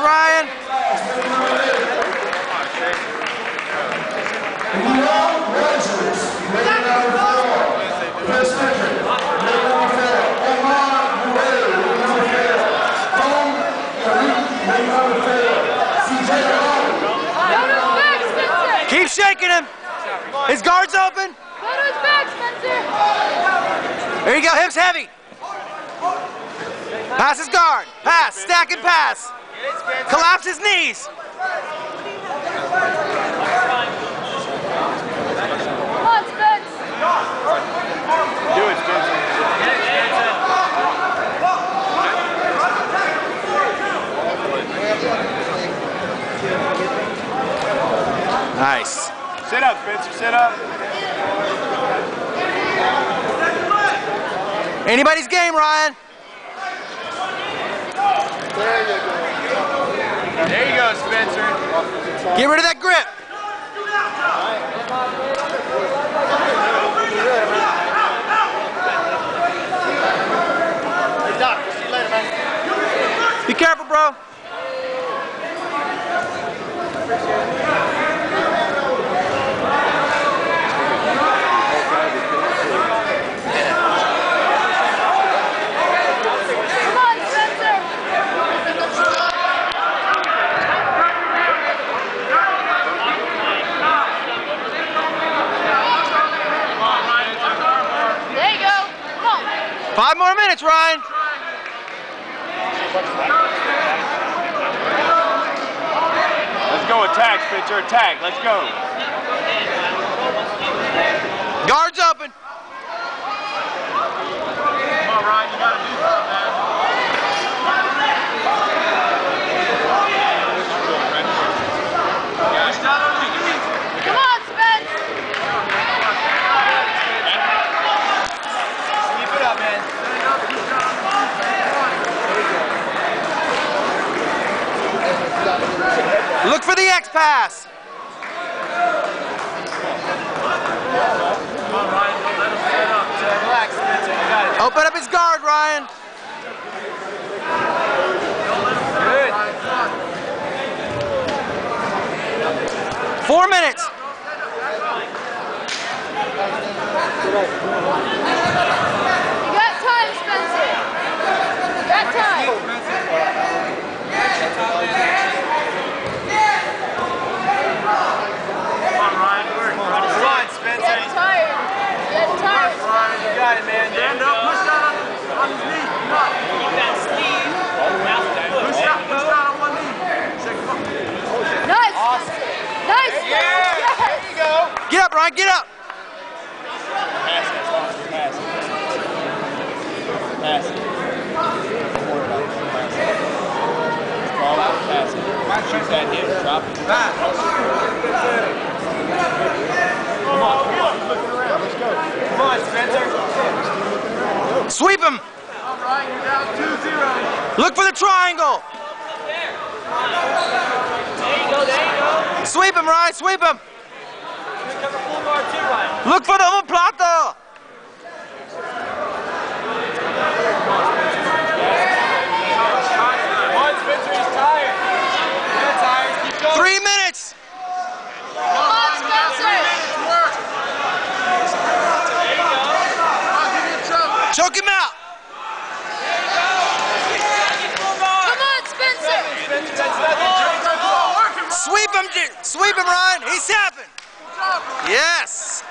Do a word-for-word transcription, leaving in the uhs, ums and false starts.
Ryan. Keep shaking him. His guard's open. Go to his back, Spencer. There you go, hips heavy. Pass his guard. Pass, stack and pass. Collapse his knees. Come on, Spence. Do it, Spencer. Nice. Sit up, Spencer, sit up. Anybody's game, Ryan. There you go. There you go, Spencer. Get rid of that grip. Hey, Doc, see you later, man. Be careful, bro. Five more minutes, Ryan. Let's go, attack, Spencer, attack. Let's go. Guards open. Come on, Ryan, you got to do something, man. Come on, Spence. Keep it up, man. Look for the X pass. Come on, Ryan, don't let him set up. Relax, Spencer, you got it. Open up his guard, Ryan. Good. Four minutes. You got time, Spencer. You got time. Come on, Spencer. Get tired. Get tired. Ryan, you got it, man. Stand up, push down on, on his knee. Come on. Keep that speed. Push down, push down on one knee. Nice. Awesome. Nice. Yeah, Yes. there you go. Get up, Ryan, get up. Pass it, pass it. Pass it. Pass it. Shoot that hip, drop it. Pass. Come on, come on. He's looking around. Let's go. Come on, Spencer. Sweep him. All right, you're down two zero. Look for the triangle. There you go, there you go. Sweep him, Ryan, sweep him. Cover full guard too, Ryan. Look for the omoplata. Come on, Spencer, he's tired. You're tired. Keep going. Three minutes. Come on, Spencer. Choke him out. Come on, Spencer. Spencer, that's nothing. Sweep him, sweep him, Ryan. He's tapping. Yes.